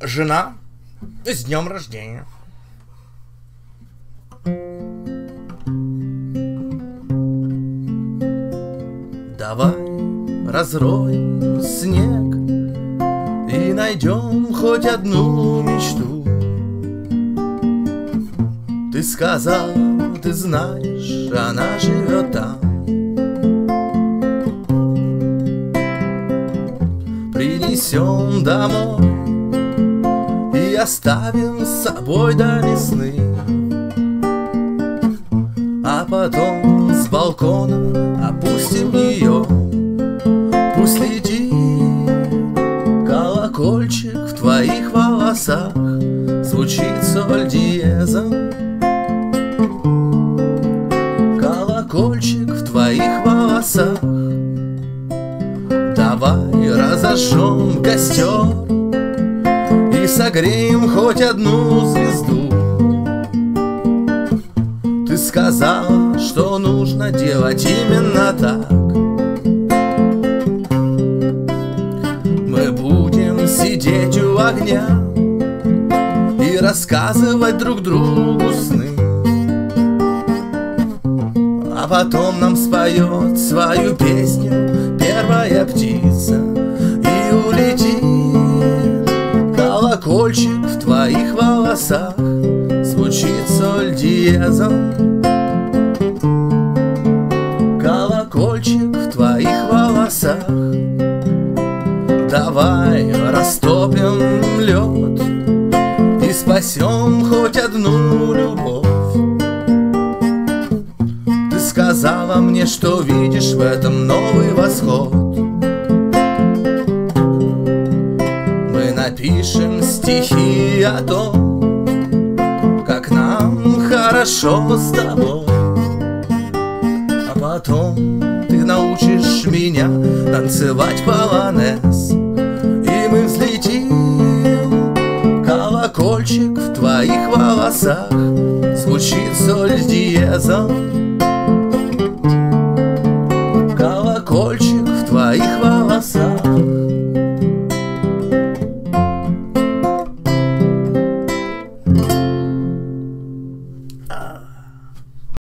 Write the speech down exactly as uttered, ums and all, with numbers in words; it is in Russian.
Жена, с днем рождения. Давай разроем снег и найдем хоть одну мечту. Ты сказал, ты знаешь, она живет там. Принесем домой и оставим с собой до весны. А потом с балкона опустим ее. Пусть летит колокольчик в твоих волосах, звучит соль диезом. Колокольчик в твоих волосах. Давай разожжем костер и согреем хоть одну звезду. Ты сказала, что нужно делать именно так. Мы будем сидеть у огня и рассказывать друг другу сны. А потом нам споет свою песню первая птица и улетит колокольчик в твоих волосах, звучит соль диезом. Колокольчик в твоих волосах. Давай растопим лед и спасем хоть одну любовь. Ты сказала мне, что видишь в этом новый восход. Мы напишем стихи о том, как нам хорошо с тобой. А потом ты научишь меня танцевать полонез, и мы взлетим. Колокольчик в твоих волосах, звучит соль диезом. Колокольчик в твоих волосах.